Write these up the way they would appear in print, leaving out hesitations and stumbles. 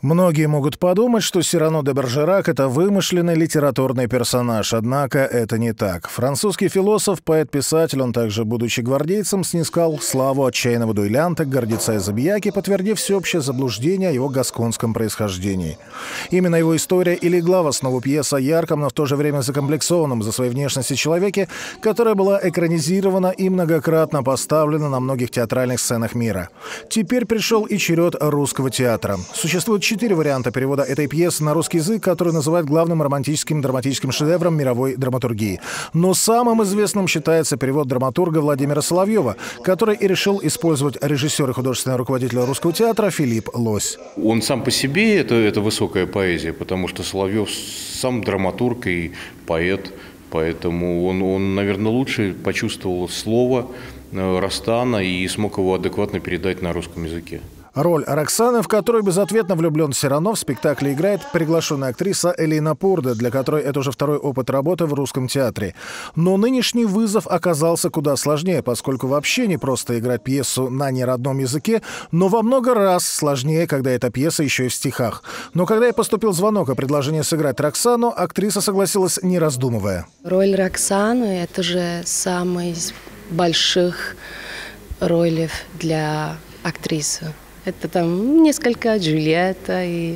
Многие могут подумать, что Сирано де Бержерак — это вымышленный литературный персонаж, однако это не так. Французский философ, поэт-писатель, он также, будучи гвардейцем, снискал славу отчаянного дуэлянта, гордеца и забияки, подтвердив всеобщее заблуждение о его гасконском происхождении. Именно его история и легла в основу пьесы о ярком, но в то же время закомплексованном за своей внешностью человеке, которая была экранизирована и многократно поставлена на многих театральных сценах мира. Теперь пришел и черед русского театра. Существует 4 варианта перевода этой пьесы на русский язык, который называют главным романтическим драматическим шедевром мировой драматургии. Но самым известным считается перевод драматурга Владимира Соловьева, который и решил использовать режиссер и художественный руководитель Русского театра Филипп Лось. Он сам по себе это высокая поэзия, потому что Соловьев сам драматург и поэт, поэтому он, наверное, лучше почувствовал слово Растана и смог его адекватно передать на русском языке. Роль Роксаны, в которую безответно влюблен Сирано, в спектакле играет приглашенная актриса Элина Пурда, для которой это уже второй опыт работы в русском театре. Но нынешний вызов оказался куда сложнее, поскольку вообще не просто играть пьесу на неродном языке, но во много раз сложнее, когда эта пьеса еще и в стихах. Но когда ей поступил звонок о предложении сыграть Роксану, актриса согласилась, не раздумывая. Роль Роксаны – это же самая из больших ролей для актрисы. Это там несколько Джульетта и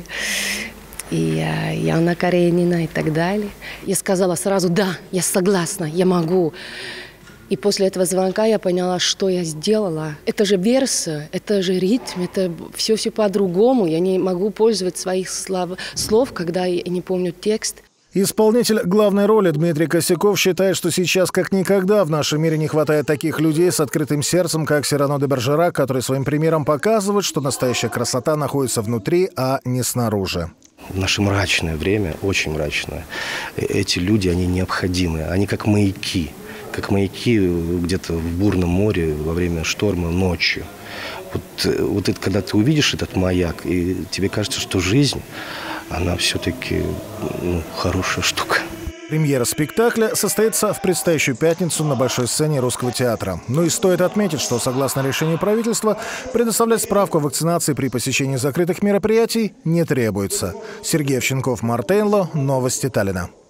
Анна Каренина и так далее. Я сказала сразу: да, я согласна, я могу. И после этого звонка я поняла, что я сделала. Это же версы, это же ритм, это все по-другому. Я не могу пользоваться своих слов, когда я не помню текст. Исполнитель главной роли Дмитрий Косяков считает, что сейчас как никогда в нашем мире не хватает таких людей с открытым сердцем, как Сирано де Бержерак, который своим примером показывает, что настоящая красота находится внутри, а не снаружи. В наше мрачное время, очень мрачное, эти люди, они необходимы, они как маяки где-то в бурном море во время шторма ночью. Вот это, когда ты увидишь этот маяк, и тебе кажется, что жизнь, она все-таки хорошая штука. Премьера спектакля состоится в предстоящую пятницу на Большой сцене Русского театра. Ну и стоит отметить, что, согласно решению правительства, предоставлять справку о вакцинации при посещении закрытых мероприятий не требуется. Сергей Овчинков, Мартейнло, Новости Таллина.